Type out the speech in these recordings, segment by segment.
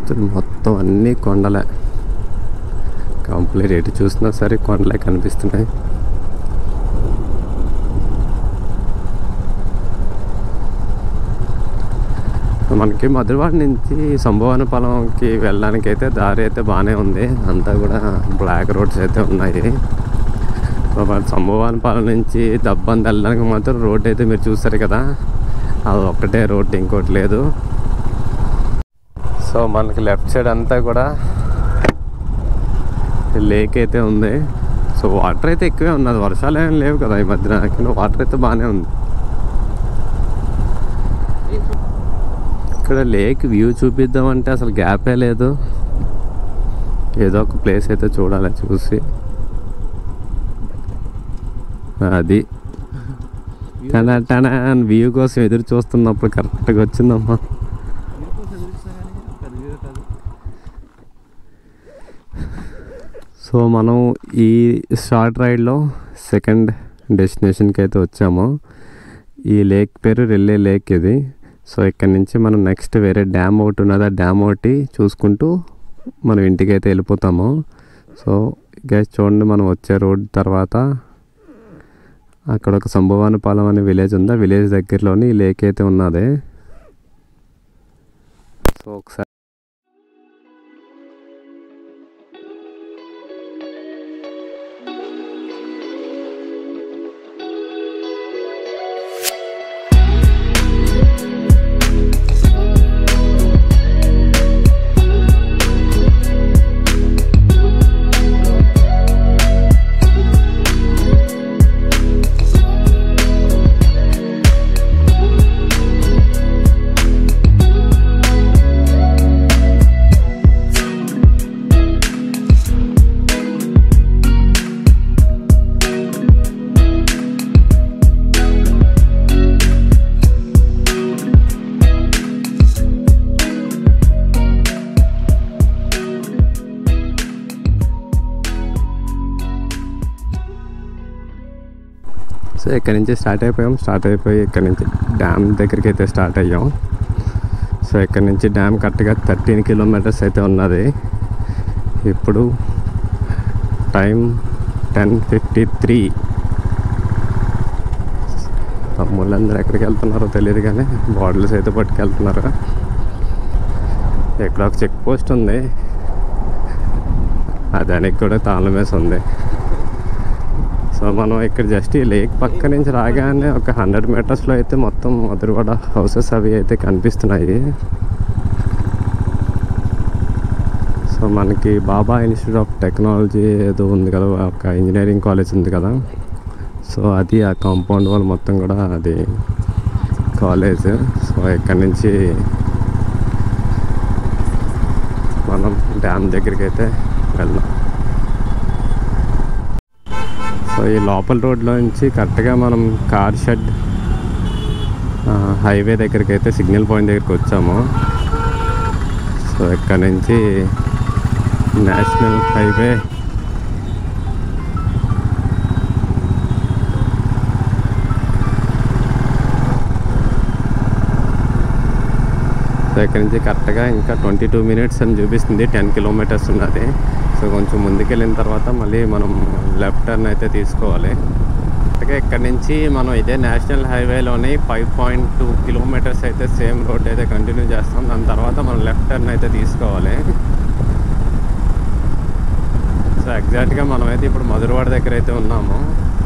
కనిపిస్తుంది మొత్తం అన్నీ కొండలే, కంప్లీట్ ఎటు చూసినా సరే కొండలే కనిపిస్తున్నాయి. మనకి మధురవాడ నుంచి శంభువనపాలెంకి వెళ్ళడానికి అయితే దారి అయితే బాగానే ఉంది, అంతా కూడా బ్లాక్ రోడ్స్ అయితే ఉన్నాయి. శంభువనపాలెం నుంచి దబ్బంది వెళ్ళడానికి మాత్రం రోడ్ అయితే మీరు చూస్తారు కదా, అది ఒక్కటే రోడ్, ఇంకోటి లేదు. సో మనకి లెఫ్ట్ సైడ్ అంతా కూడా లేక్ అయితే ఉంది. సో వాటర్ అయితే ఎక్కువే ఉన్నది, వర్షాలు ఏం లేవు కదా ఈ మధ్యన, కానీ వాటర్ అయితే బాగానే ఉంది. ఇక్కడ లేక్ వ్యూ చూపిద్దామంటే అసలు గ్యాపే లేదు, ఏదో ఒక ప్లేస్ అయితే చూడాలి, చూసి అది టనా వ్యూ కోసం ఎదురు చూస్తున్నప్పుడు కరెక్ట్గా వచ్చిందమ్మా. సో మనం ఈ షార్ట్ రైడ్లో సెకండ్ డెస్టినేషన్కి అయితే వచ్చాము. ఈ లేక్ పేరు రెల్లే లేక్ ఇది. సో ఇక్కడ నుంచి మనం నెక్స్ట్ వేరే డ్యామ్ ఒకటి ఉన్నది, ఆ డ్యామ్ ఒకటి చూసుకుంటూ మనం ఇంటికి అయితే వెళ్ళిపోతాము. సో గైస్ చూడండి, మనం వచ్చే రోడ్ తర్వాత అక్కడ ఒక శంభువనపాలెం అనే విలేజ్ ఉంది, ఆ విలేజ్ దగ్గరలోని ఈ లేక్ అయితే ఉన్నది. సో ఒకసారి సో ఇక్కడ నుంచి స్టార్ట్ అయిపోయి ఇక్కడ నుంచి డ్యామ్ దగ్గరికి అయితే స్టార్ట్ అయ్యాం. సో ఇక్కడ నుంచి డ్యామ్ కరెక్ట్గా 13 కిలోమీటర్స్ అయితే ఉన్నది. ఇప్పుడు టైం 10:53. తమ్ముళ్ళందరూ ఎక్కడికి వెళ్తున్నారో తెలియదు కానీ బాటిల్స్ అయితే పట్టుకెళ్తున్నారు. ఇక్కడ ఒక చెక్ పోస్ట్ ఉంది, దానికి కూడా తాళం వేసి ఉంది. సో మనం ఇక్కడ జస్ట్ ఈ లేక్ పక్క నుంచి రాగానే ఒక 100 మీటర్స్లో అయితే మొత్తం మధురవాడ హౌసెస్ అవి అయితే కనిపిస్తున్నాయి. సో మనకి బాబా ఇన్స్టిట్యూట్ ఆఫ్ టెక్నాలజీ ఏదో ఉంది కదా, ఒక ఇంజనీరింగ్ కాలేజ్ ఉంది కదా, సో అది ఆ కాంపౌండ్ వాళ్ళు మొత్తం కూడా అది కాలేజ్. సో ఇక్కడ నుంచి మనం డ్యామ్ దగ్గరికి అయితే వెళ్దాం. సో ఈ లోపల రోడ్లో నుంచి కరెక్ట్గా మనం కార్ షెడ్ హైవే దగ్గరికి అయితే సిగ్నల్ పాయింట్ దగ్గరికి వచ్చాము. సో ఇక్కడ నుంచి నేషనల్ హైవే సో ఇక్కడ నుంచి కరెక్ట్గా ఇంకా 22 మినిట్స్ అని చూపిస్తుంది, 10 కిలోమీటర్స్ ఉన్నది. సో కొంచెం ముందుకెళ్ళిన తర్వాత మళ్ళీ మనం లెఫ్ట్ టర్న్ అయితే తీసుకోవాలి. అలాగే ఇక్కడ నుంచి మనం ఇదే నేషనల్ హైవేలోని 5.2 కిలోమీటర్స్ అయితే సేమ్ రోడ్ అయితే కంటిన్యూ చేస్తాం. దాని తర్వాత మనం లెఫ్ట్ టర్న్ అయితే తీసుకోవాలి. సో ఎగ్జాక్ట్గా మనమైతే ఇప్పుడు మధురవాడ దగ్గర అయితే ఉన్నాము.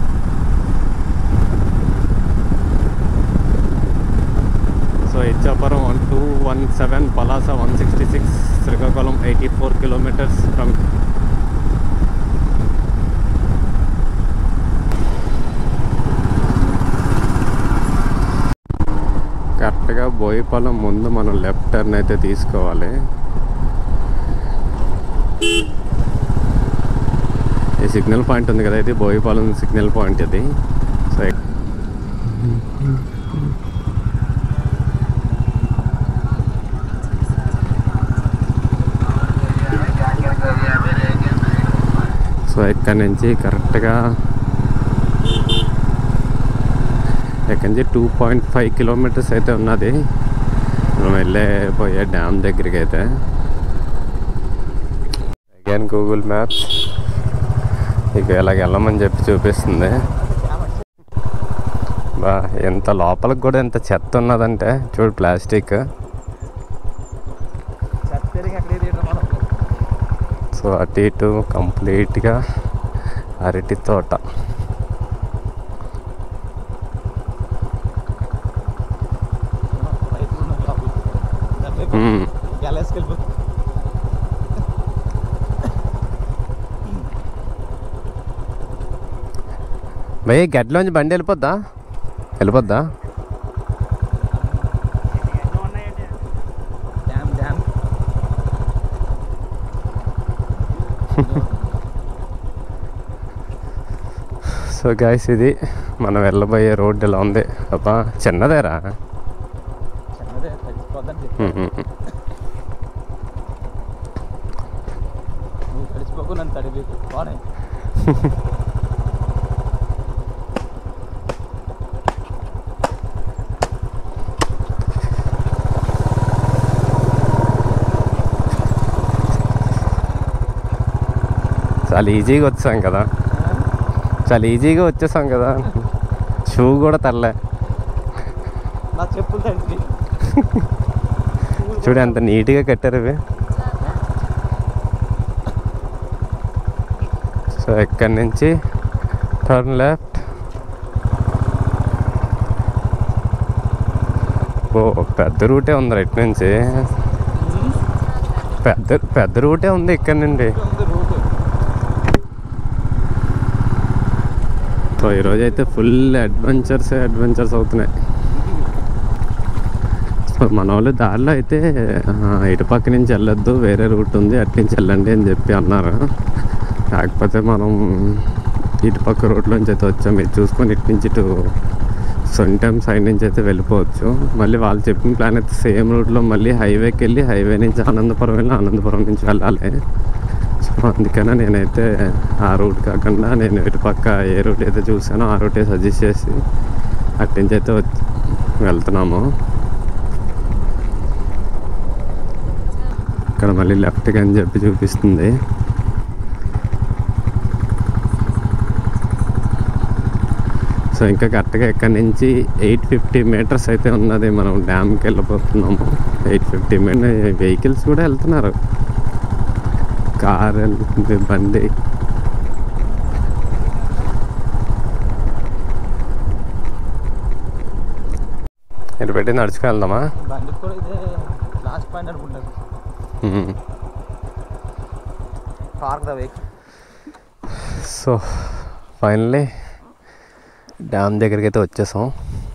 So Ichchapuram 1217, Palasa 166, Srikakulam 84 kilometres from. కరెక్ట్గా బోయిపాలెం ముందు మనం లెఫ్ట్ టర్న్ అయితే తీసుకోవాలి. ఈ సిగ్నల్ పాయింట్ ఉంది కదా, ఇది బోయిపాలెం సిగ్నల్ పాయింట్ ఇది. సో ఇక్కడ నుంచి కరెక్ట్గా ఇక్కడ నుంచి 2.5 కిలోమీటర్స్ అయితే ఉన్నది మనం వెళ్ళిపోయే డ్యామ్ దగ్గరికి అయితే. అగైన్ గూగుల్ మ్యాప్స్ ఇక ఇలాగ వెళ్ళమని చెప్పి చూపిస్తుంది. బా ఎంత లోపలికి కూడా ఎంత చెత్త ఉన్నదంటే చూడు, ప్లాస్టిక్. సో అటు ఇటు కంప్లీట్గా అరటి తోట. భయ్య గడ్డలోంచి బండి వెళ్ళిపోద్దా? సో గైస్ ఇది మనం వెళ్ళబోయే రోడ్డు ఎలా ఉంది. అబ్బా చిన్నదేరా. చాలా ఈజీగా వచ్చేసాం కదా. షూ కూడా తరలే. చూడు ఎంత నీట్గా కట్టారు ఇవి. సో ఇక్కడి నుంచి టర్న్ లెఫ్ట్. ఓ పెద్ద రూటే ఉంది ఇటు నుంచి. పెద్ద రూటే ఉంది ఇక్కడ నుండి. సో ఈరోజైతే ఫుల్ అడ్వెంచర్స్ అవుతున్నాయి. సో మన వాళ్ళు దారిలో అయితే ఇటుపక్క నుంచి వెళ్ళొద్దు, వేరే రూట్ ఉంది, అటు నుంచి వెళ్ళండి అని చెప్పి అన్నారు. కాకపోతే మనం ఇటుపక్క రోడ్లోంచి అయితే వచ్చాము. ఇది చూసుకొని ఇటు నుంచి ఇటు సొంటం సైడ్ నుంచి అయితే వెళ్ళిపోవచ్చు. మళ్ళీ వాళ్ళు చెప్పిన ప్లాన్ అయితే సేమ్ రూట్లో మళ్ళీ హైవేకి వెళ్ళి హైవే నుంచి ఆనందపురం వెళ్ళి ఆనందపురం నుంచి వెళ్ళాలి. సో అందుకనే నేనైతే ఆ రూట్ కాకుండా నేను ఇటుపక్క ఏ రూట్ అయితే చూసానో ఆ రూటే సజెస్ట్ చేసి అటు నుంచి అయితే వెళ్తున్నాము. ఇక్కడ మళ్ళీ లెఫ్ట్కి అని చెప్పి చూపిస్తుంది. సో ఇంకా కరెక్ట్గా ఇక్కడ నుంచి 850 మీటర్స్ అయితే ఉన్నది. మనం డ్యామ్కి వెళ్ళిపోతున్నాము. 850 మీటర్. వెహికల్స్ కూడా వెళ్తున్నారు, కార్ వెళ్తుంది, బండి. ఇటు పెట్టి నడుచుకెళ్దామా? సో ఫైనల్లీ డ్యామ్ దగ్గరికి అయితే వచ్చేసాం.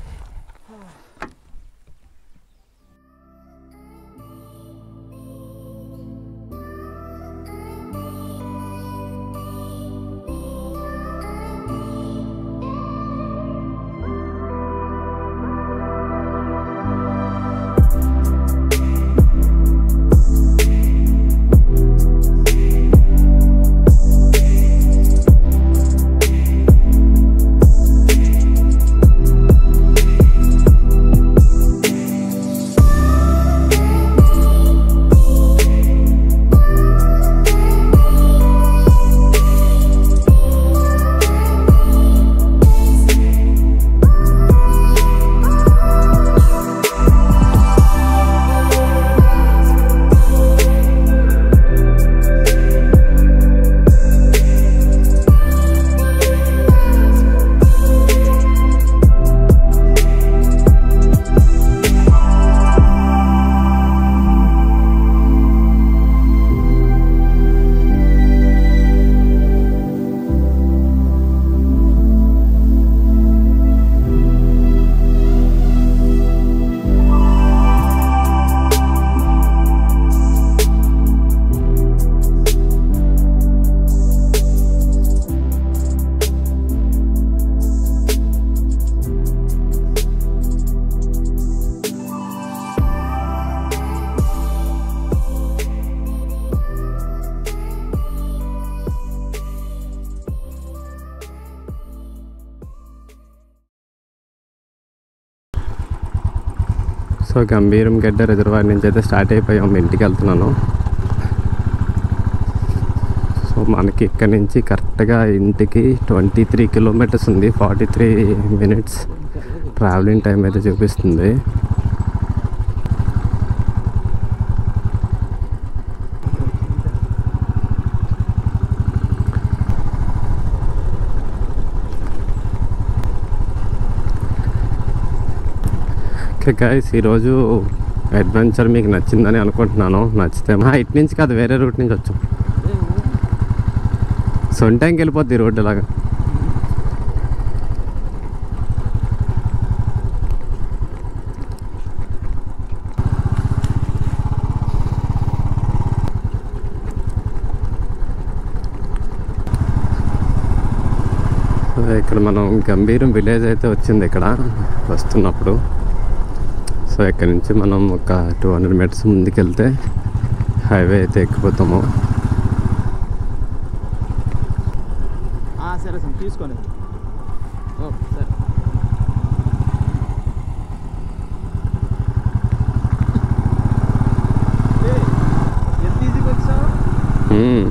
సో గంభీరం గడ్డ రిజర్వాయర్ నుంచి అయితే స్టార్ట్ అయిపోయాము. ఇంటికి వెళ్తున్నాను. మనకి ఇక్కడ నుంచి కరెక్ట్గా ఇంటికి 23 కిలోమీటర్స్ ఉంది. 43 మినిట్స్ ట్రావెలింగ్ టైం అయితే చూపిస్తుంది. గైస్ ఈరోజు అడ్వెంచర్ మీకు నచ్చిందని అనుకుంటున్నాను. నచ్చితే ఇటు నుంచి కాదు, వేరే రూట్ నుంచి వచ్చాం. సొంటంకి వెళ్ళిపోద్ది ఈ రోడ్డు ఇలాగా. ఇక్కడ మనం గంభీరం విలేజ్ అయితే వచ్చింది ఇక్కడ వస్తున్నప్పుడు. సో ఇక్కడ నుంచి మనం ఒక 200 మీటర్స్ ముందుకెళ్తే హైవే అయితే ఎక్కిపోతాము. సరే సార్ తీసుకోండి. సరే ఎంత ఈజీగా వచ్చావు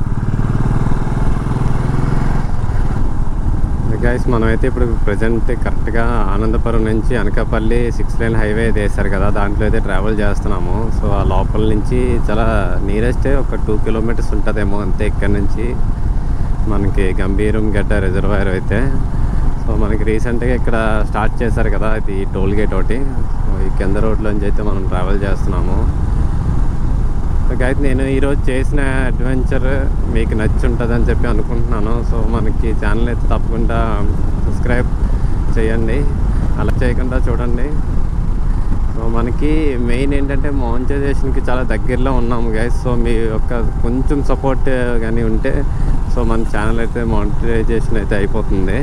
గైస్. మనమైతే ఇప్పుడు ప్రజెంట్ కరెక్ట్గా ఆనందపురం నుంచి అనకాపల్లి 6 లేన్ హైవే అయితే వేశారు కదా, దాంట్లో అయితే ట్రావెల్ చేస్తున్నాము. సో ఆ లోపల నుంచి చాలా నియరెస్ట్ ఒక 2 కిలోమీటర్స్ ఉంటుందేమో అంతే ఇక్కడ నుంచి మనకి గంభీరం గడ్డ రిజర్వాయర్ అయితే. సో మనకి రీసెంట్గా ఇక్కడ స్టార్ట్ చేశారు కదా, ఇది టోల్ గేట్ ఒకటి. సో ఈ కింద రోడ్లోంచి అయితే మనం ట్రావెల్ చేస్తున్నాము. గైస్ నేను ఈరోజు చేసిన అడ్వెంచర్ మీకు నచ్చి ఉంటుందని చెప్పి అనుకుంటున్నాను. సో మనకి ఛానల్ అయితే తప్పకుండా సబ్స్క్రైబ్ చేయండి, అలా చేయకుండా చూడండి. సో మనకి మెయిన్ ఏంటంటే మానిటైజేషన్కి చాలా దగ్గరలో ఉన్నాము గైస్. సో మీ యొక్క కొంచెం సపోర్ట్ కానీ ఉంటే సో మన ఛానల్ అయితే మానిటైజేషన్ అయితే అయిపోతుంది.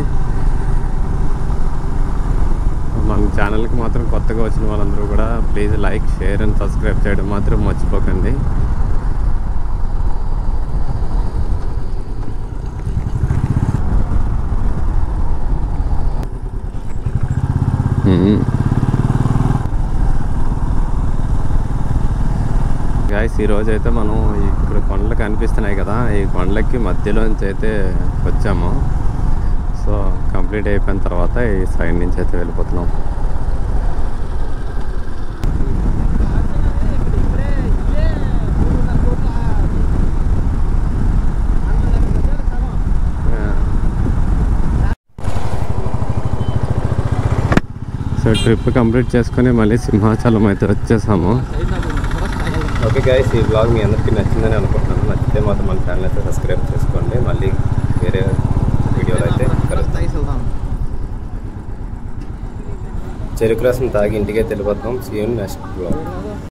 మన ఛానల్కి మాత్రం కొత్తగా వచ్చిన వాళ్ళందరూ కూడా please like, share and subscribe చేయడం మాత్రం మర్చిపోకండి. గైస్ ఈరోజు అయితే మనం ఇక్కడ కొండలు కనిపిస్తున్నాయి కదా, ఈ కొండలకి మధ్యలోంచి అయితే వచ్చాము. సో కంప్లీట్ అయిపోయిన తర్వాత ఈ సైడ్ నుంచి అయితే వెళ్ళిపోతున్నాం. సో ట్రిప్ కంప్లీట్ చేసుకొని మళ్ళీ సింహాచలం అయితే వచ్చేసాము. ఓకే గైస్, ఈ బ్లాగ్ మీ అందరికీ నచ్చిందని అనుకుంటున్నాను. నచ్చితే మాత్రం మన ఛానల్ అయితే సబ్స్క్రైబ్ చేసుకోండి. మళ్ళీ వేరే వీడియోలో అయితే కలుద్దాం. చెరుకు రసం తాగి ఇంటికే వెళ్ళిపోతాం. See you next blog.